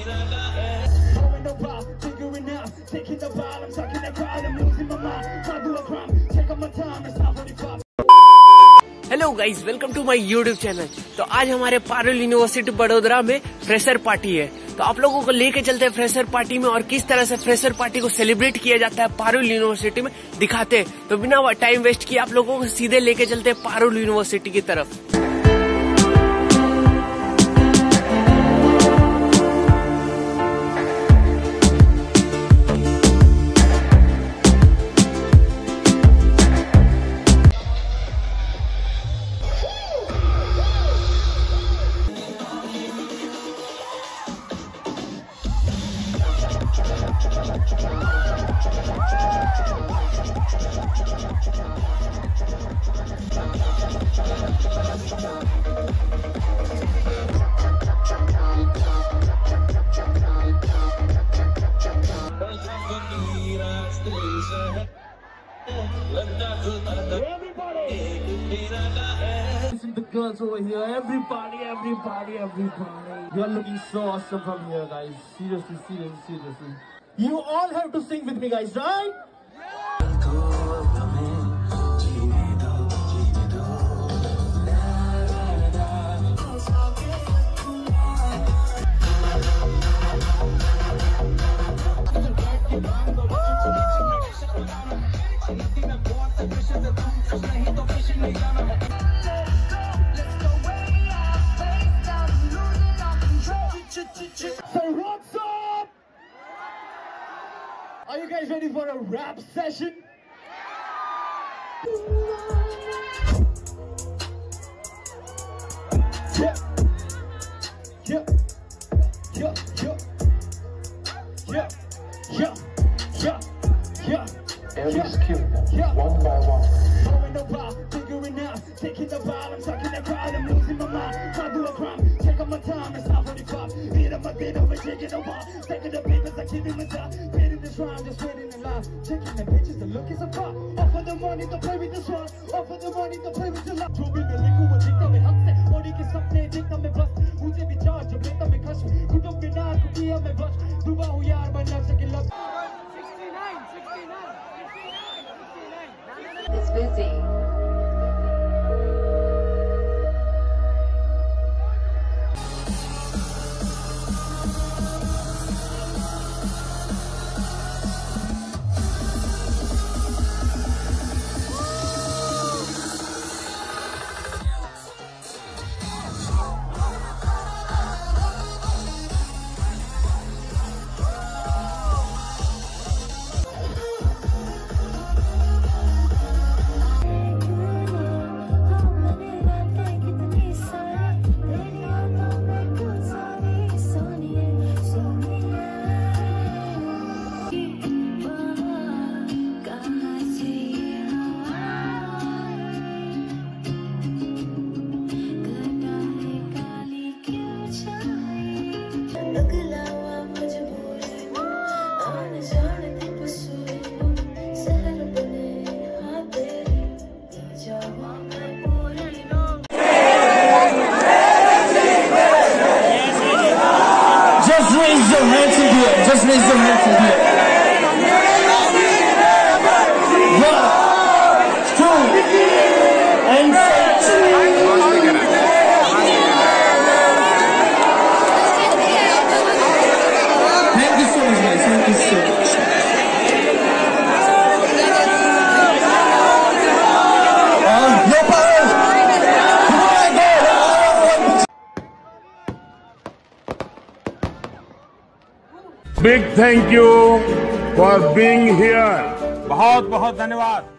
Hello guys, welcome to my YouTube channel. तो आज हमारे पारुल यूनिवर्सिटी बड़ोदरा में फ्रेशर पार्टी है। तो आप लोगों को लेके चलते हैं फ्रेशर पार्टी में, और किस तरह से फ्रेशर पार्टी को सेलिब्रेट किया जाता है पारुल यूनिवर्सिटी में दिखाते हैं। तो बिना टाइम वेस्ट किए आप लोगों को सीधे लेके चलते हैं पारुल यूनिवर्सिटी की तरफ। The girls over here, everybody. You are looking so awesome from here, guys. Seriously. You all have to sing with me, guys, right? So what's up? Are you guys ready for a rap session? Yeah. Every skill, one by one. Going about, figuring out, taking the ball, I'm talking the crowd, I'm losing my mind. Trying to do a crime, taking my time, it's not 45. Beat up my beat over, shaking the wall. Taking the papers, I keep in my job. Beating this rhyme, just waiting in line. Checking the bitches, the look is a pop. Offer the money to play with the swan. Offer the money to play with the love. जो भी मिले को वो दिखता में हक से, और के सपने दिखता में बस. मुझे भी चार्ज, जब लेता में कश. कुटुंब के नाम को किया मैं बस. डूबा हूँ यार, बनना सके लब. 69. It's busy. Just raise your hands in the air. Just raise your hands in the air. 1, 2, and 6. Thank you so much, guys. Thank you so much. Yo, Parul! Big thank you for being here. बहुत बहुत धन्यवाद।